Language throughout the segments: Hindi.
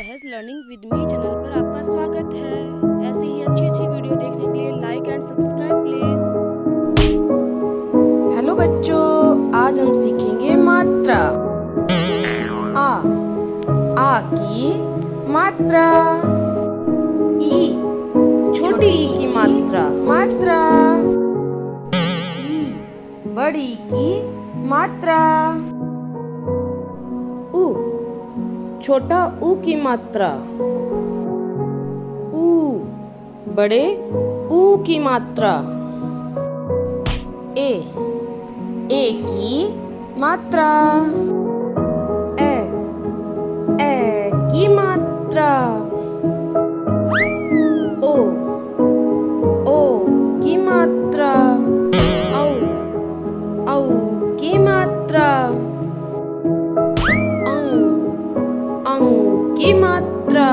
सहज लर्निंग विद मी चैनल पर आपका स्वागत है। ऐसे ही अच्छी वीडियो देखने के लिए like and subscribe please. Hello बच्चों, आज हम सीखेंगे मात्रा। आ की मात्रा। ई छोटी ई की मात्रा। ई बड़ी की मात्रा। उ छोटा ऊ की मात्रा। ऊ बड़े ऊ की मात्रा। ए की मात्रा। ए की मात्रा। ओ की मात्रा। औ की मात्रा। की मात्रा।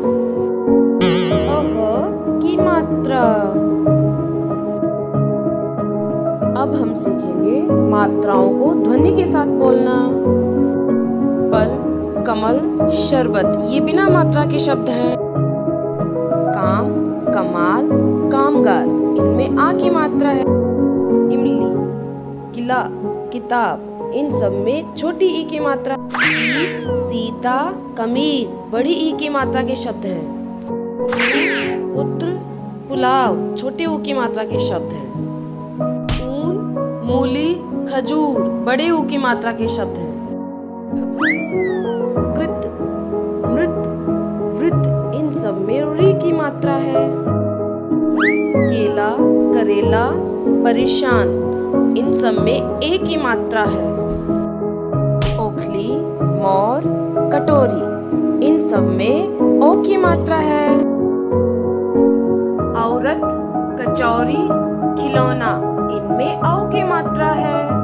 की मात्रा। अब हम सीखेंगे मात्राओं को ध्वनि के साथ बोलना। पल, कमल, शरबत ये बिना मात्रा के शब्द हैं। काम, कमाल, कामगार इनमें आ की मात्रा है। इमली, किला, किताब इन सब में छोटी ई की मात्रा। सीता, कमीज बड़ी ई की मात्रा के शब्द हैं। पुत्र, पुलाव छोटे ऊ की मात्रा के शब्द हैं। ऊन, मूली, खजूर बड़े ऊ की मात्रा के शब्द हैं। कृत, मृत, वृत इन सब में री की मात्रा है। केला, करेला, परेशान इन सब में ए की मात्रा है। ओखली, मोर, कटोरी इन सब में ओ की मात्रा है। औरत, कचौरी, खिलौना इनमें औ की मात्रा है।